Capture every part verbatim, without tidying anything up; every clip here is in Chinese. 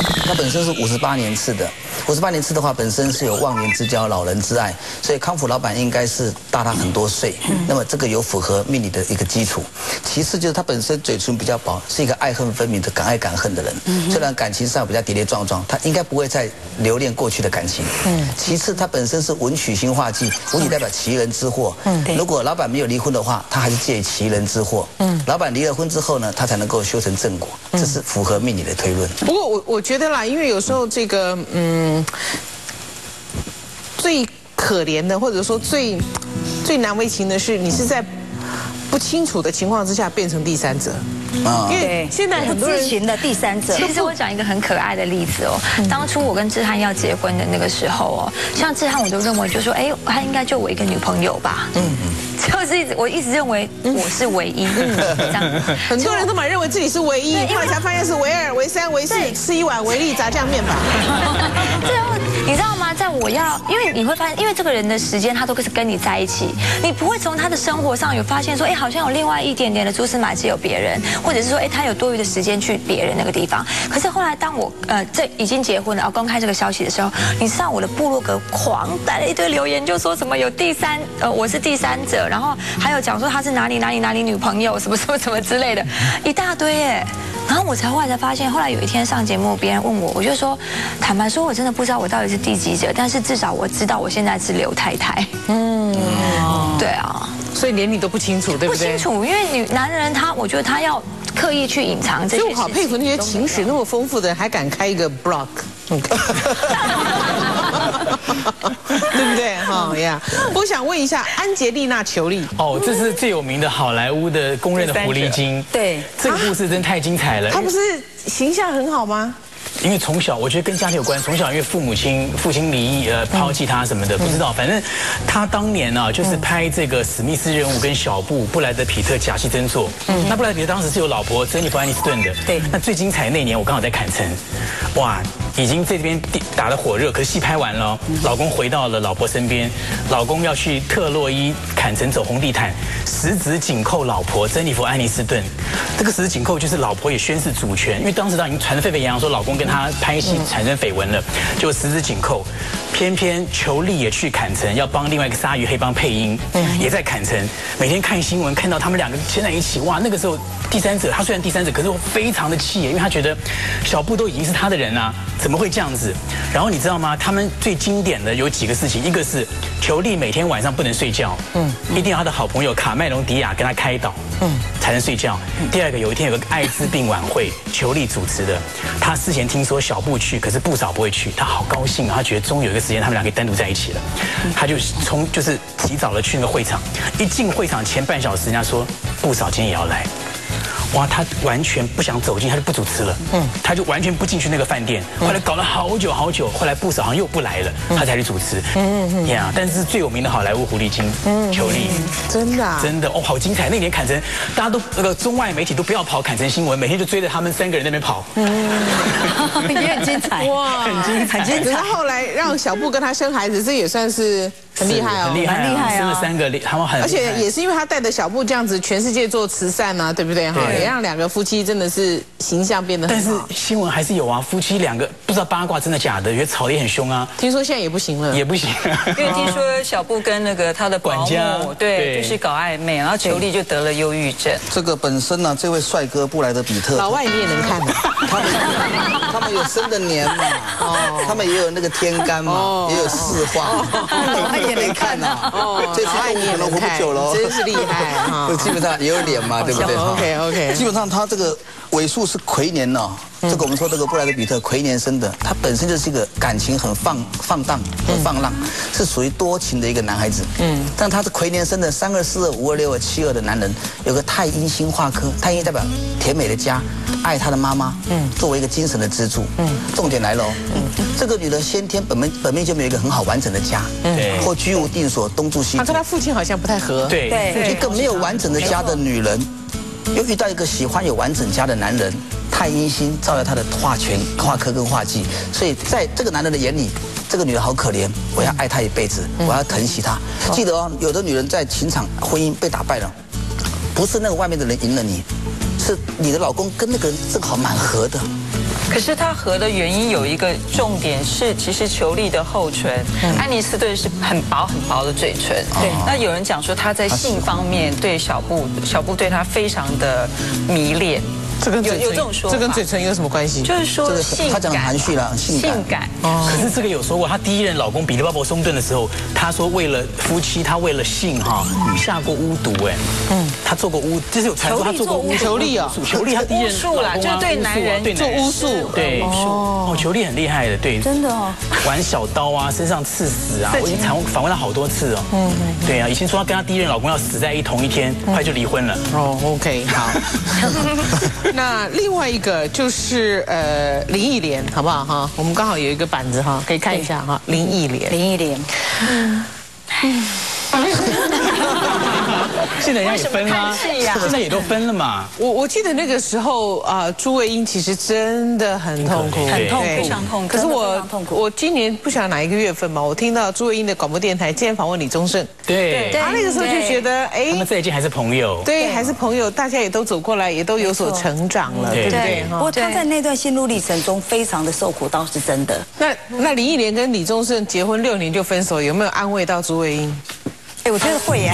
它本身是五十八年次的，五十八年次的话，本身是有忘年之交、老人之爱，所以康福老板应该是大他很多岁。那么这个有符合命理的一个基础。其次就是他本身嘴唇比较薄，是一个爱恨分明的、敢爱敢恨的人。虽然感情上比较跌跌撞撞，他应该不会再留恋过去的感情。其次，他本身是文曲星化忌，文曲代表奇人之祸。如果老板没有离婚的话，他还是借奇人之祸。老板离了婚之后呢，他才能够修成正果，这是符合命理的推论。 不过我我觉得啦，因为有时候这个嗯，最可怜的或者说最最难为情的是，你是在不清楚的情况之下变成第三者。因为现在很多人不知情的第三者。 其实我讲一个很可爱的例子哦，当初我跟志汉要结婚的那个时候哦，像志汉我就认为就说，哎，他应该就我一个女朋友吧，嗯嗯，就是一直我一直认为我是唯一，这样， 很多人都蛮认为自己是唯一，后来才发现是唯二、唯三、唯四，吃一碗维力炸酱面吧。 最后你知道吗？在我要，因为你会发现，因为这个人的时间他都是跟你在一起，你不会从他的生活上有发现说，哎，好像有另外一点点的蛛丝马迹有别人。或者是说，哎，他有多余的时间去别人那个地方。可是后来，当我呃这已经结婚了，要公开这个消息的时候，你知道我的部落格狂带了一堆留言，就说什么有第三呃我是第三者，然后还有讲说他是哪里哪里哪里女朋友什么什么什么之类的，一大堆耶。然后我才后来才发现，后来有一天上节目，别人问我，我就说，坦白说，我真的不知道我到底是第几者，但是至少我知道我现在是刘太太。嗯，对啊。 所以连你都不清楚，对不对？ 不清楚，因为女男人他，我觉得他要刻意去隐藏这些事情。 所以我好佩服那些情史那么丰富的人，还敢开一个 blog， 对不对？哈呀，我想问一下安杰丽娜·裘丽。 哦，这是最有名的好莱坞的公认的狐狸精。 对， 这个故事真太精彩了。 她不是形象很好吗？ 因为从小我觉得跟家庭有关，从小因为父母亲父亲离异呃抛弃他什么的，不知道，反正他当年啊就是拍这个史密斯任务跟小布布莱德皮特假戏真做。嗯，那布莱德皮特当时是有老婆珍妮弗安妮斯顿的。对，那最精彩那年我刚好在坎城，哇，已经这边打得火热，可是戏拍完了，老公回到了老婆身边，老公要去特洛伊坎城走红地毯，十指紧扣老婆珍妮弗安妮斯顿，这个十指紧扣就是老婆也宣誓主权，因为当时他已经传得沸沸扬扬说老公跟他拍戏产生绯闻了，就十指紧扣。偏偏裘丽也去坎城，要帮另外一个鲨鱼黑帮配音，也在坎城。每天看新闻，看到他们两个牵在一起，哇，那个时候第三者，他虽然第三者，可是我非常的气，因为他觉得小布都已经是他的人啊，怎么会这样子？然后你知道吗？他们最经典的有几个事情，一个是裘丽每天晚上不能睡觉，嗯，一定要他的好朋友卡麦隆迪亚跟他开导，嗯，才能睡觉。第二个，有一天有个艾滋病晚会，裘丽主持的，他事前听说小布去，可是布嫂不会去，他好高兴啊，他觉得终于有一个时间他们俩可以单独在一起了，他就从就是提早了去那个会场，一进会场前半小时，人家说布嫂今天也要来。哇，他完全不想走进，他就不主持了。嗯，他就完全不进去那个饭店。后来搞了好久好久，后来布嫂好像又不来了，他才去主持。嗯嗯呀，但是最有名的好莱坞狐狸精裘丽， 真的真的哦，好精彩！那年坎城，大家都那个中外媒体都不要跑坎城新闻，每天就追着他们三个人那边跑。嗯， 也很精彩哇， 很精彩，很精彩。可是后来让小布跟他生孩子，这也算是很厉害哦， 很厉害， 很厉害啊！ 生了三个，他们很， 而且也是因为他带着小布这样子，全世界做慈善啊，对不对？哈，也让两个夫妻真的是形象变得很好。 但是新闻还是有啊，夫妻两个不知道八卦真的假的，觉得吵得也很凶啊。 听说现在也不行了， 也不行， 因为听说小布跟那个他的保姆对，就是搞暧昧，然后裘丽就得了忧郁症。 这个本身呢，这位帅哥布莱德比特， 老外你也能看的， 他们他们有生的年嘛，哦，他们也有那个天干嘛，也有四化，老外也能看呐。哦，这次动物可能活不久了， 真是厉害哈！ 就基本上也有脸嘛，对不对 ？OK OK， 基本上他这个尾数是癸年呢。这个我们说这个布莱德比特癸年生的，他本身就是一个感情很放放荡、很放浪，是属于多情的一个男孩子。嗯，但他是癸年生的三二四二五二六二七二的男人，有个太阴星化科，太阴代表甜美的家，爱他的妈妈，嗯，作为一个精神的支柱。嗯，重点来了哦，嗯，这个女的先天本命本命就没有一个很好完整的家，对，或居无定所，东住西住。 他跟他父亲好像不太合。 对对， 一个没有完整的家的女人，又遇到一个喜欢有完整家的男人。太阴星照耀他的化权、化科跟化忌，所以在这个男人的眼里，这个女人好可怜，我要爱她一辈子，我要疼惜她。记得哦，有的女人在情场婚姻被打败了，不是那个外面的人赢了你，是是你的老公跟那个人正好蛮合的。 可是他合的原因有一个重点是，其实裘丽的厚唇，安妮斯顿是很薄很薄的嘴唇。对，那有人讲说他在性方面对小布，小布对他非常的迷恋。 这跟有有这种说法， 这跟嘴唇有什么关系？ 就是说性感， 他讲含蓄了，性感。 性感。 可是这个有说过，她第一任老公比利鲍勃松顿的时候，她说为了夫妻，她为了性哈下过巫毒哎，嗯，她做过巫，就是有传说她做过巫裘丽哦， 裘丽她第一任老公啊，就是对男人对做巫术， 对哦，裘丽很厉害的，对， 真的哦， 玩小刀啊，身上刺死啊，我已经访访问她好多次哦，嗯，对啊，以前说她跟她第一任老公要死在一同一天，后来就离婚了。 哦 ，OK， 好，那另外。一个就是呃林忆莲，好不好哈？我们刚好有一个板子哈，可以看一下哈。林忆莲， 林忆莲，嗯， 现在人家也分啦，现在也都分了嘛。 我我记得那个时候啊，朱卫英其实真的很痛苦， 很痛苦， 非常痛苦。 可是我我今年不晓得哪一个月份嘛，我听到朱卫英的广播电台今天访问李宗盛， 对， 他那个时候就觉得哎， 他们再见还是朋友， 对，还是朋友，大家也都走过来，也都有所成长了，对不对？ 不过他在那段心路历程中非常的受苦，倒是真的。 那那林忆莲跟李宗盛结婚六年就分手，有没有安慰到朱卫英？ 哎，我觉得会耶。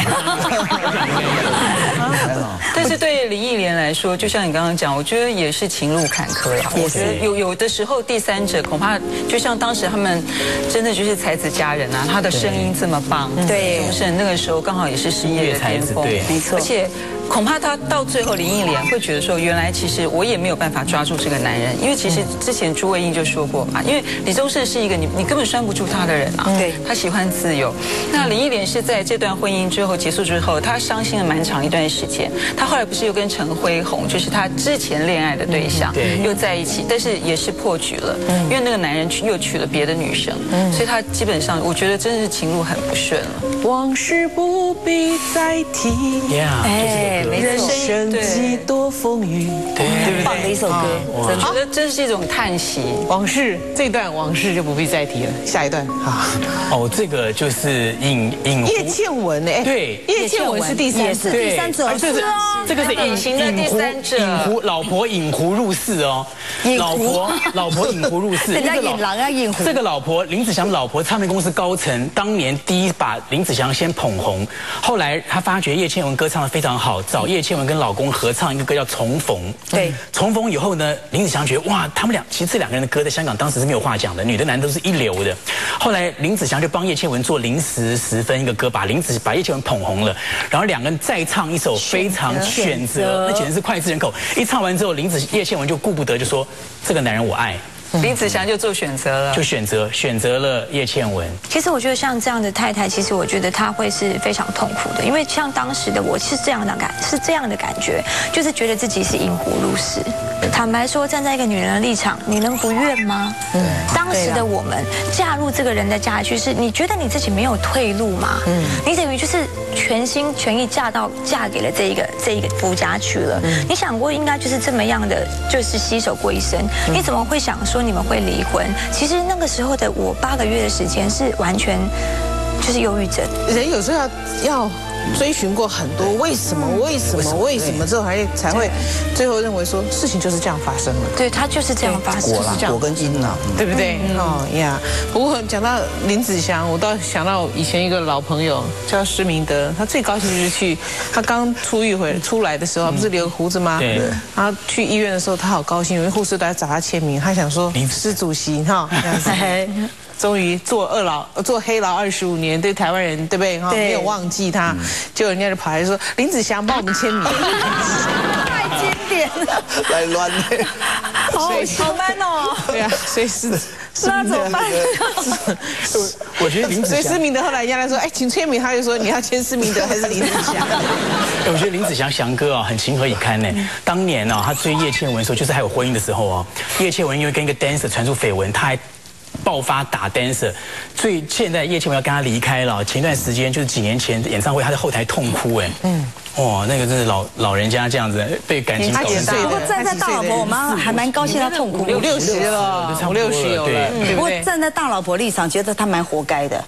但是对林忆莲来说，就像你刚刚讲，我觉得也是情路坎坷呀。我觉得有有的时候第三者恐怕就像当时他们真的就是才子佳人啊，他的声音这么棒， 对， 宗盛那个时候刚好也是事业的巅峰， 对， 没错， 而且。恐怕他到最后，林忆莲会觉得说，原来其实我也没有办法抓住这个男人，因为其实之前朱卫英就说过嘛，因为李宗盛是一个你你根本拴不住他的人啊， 对， 他喜欢自由。那林忆莲是在这段婚姻之后结束之后，她伤心了蛮长一段时间。她后来不是又跟陈辉宏，就是她之前恋爱的对象，对，又在一起，但是也是破局了，因为那个男人又娶了别的女生，所以她基本上我觉得真的是情路很不顺了。 往事不必再提。 哎， 人生几多风雨， 对，很棒的一首歌， 我觉得真是一种叹息。 往事这段往事就不必再提了，下一段好。 哦，这个就是尹尹叶倩文哎， 对， 叶倩文是第三者，第三者， 这个这个是隐形的第三者， 引狐老婆引狐入室哦，老婆老婆引狐入室， 人家引狼啊引狐。 这个老婆林子祥老婆，唱片公司高层，当年第一把林子祥先捧红，后来他发觉叶倩文歌唱得非常好，找叶倩文跟老公合唱一个歌叫《重逢》。 对， 重逢以后呢，林子祥觉得哇，他们俩其实这两个人的歌在香港当时是没有话讲的，女的男的都是一流的。后来林子祥就帮叶倩文做《零时十分》一个歌，把林子把叶倩文捧红了，然后两个人再唱一首非常选择，那简直是脍炙人口。一唱完之后，林子叶倩文就顾不得就说：“这个男人我爱。” 林子祥就做选择了， 就选择选择了叶倩文。 其实我觉得像这样的太太，其实我觉得她会是非常痛苦的，因为像当时的我是这样的感，是这样的感觉，就是觉得自己是引狐入室。坦白说，站在一个女人的立场，你能不怨吗？嗯，当时的我们嫁入这个人的家去，是你觉得你自己没有退路吗？嗯，你等于就是全心全意嫁到嫁给了这一个这一个夫家去了。你想过应该就是这么样的，就是携手过一生，你怎么会想说你们会离婚？其实那个时候的我八个月的时间是完全就是忧郁症。 人有时候要要追寻过很多为什么为什么为什么之后，还才会最后认为说事情就是这样发生了。 对，它就是这样发生， 果啦，果跟因啦， 对不对？哦呀，不过讲到林子祥，我倒想到以前一个老朋友叫施明德，他最高兴就是去他刚出狱回出来的时候，不是留胡子吗？对。然后去医院的时候，他好高兴，因为护士都在找他签名，他想说施主席哈这样子。终于做二牢，做黑牢二十五年，对台湾人对不对？哈，没有忘记他，结果人家就跑来说林子祥帮我们签名， 太经典了， 来乱的， 好好慢哦。 对啊，所以是那怎么办？ 我觉得林子祥， 所以施明德后来人家来说，哎，请签名，他就说你要签施明德还是林子祥？ 我觉得林子祥祥哥啊，很情何以堪呢。当年啊，他追叶倩文的时候，就是还有婚姻的时候啊，叶倩文因为跟一个 dancer 传出绯闻，他还爆发打 dancer， 所以现在叶倩文要跟他离开了。前段时间就是几年前演唱会，他在后台痛哭哎，嗯，哇，那个真是老老人家这样子被感情搞成这样。 不过站在大老婆，我们还蛮高兴他痛哭， 五六十了，五六十有了。 不过站在大老婆立场，觉得他蛮活该的。 当然，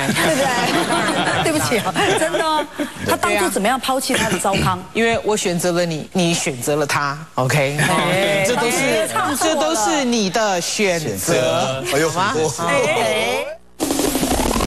然， 对不对？对不起啊，真的哦。他当初怎么样抛弃他的糟糠？ 因为我选择了你，你选择了他 ，OK， 这都是这都是你的选择， 哎呦， 好吗？ 很多。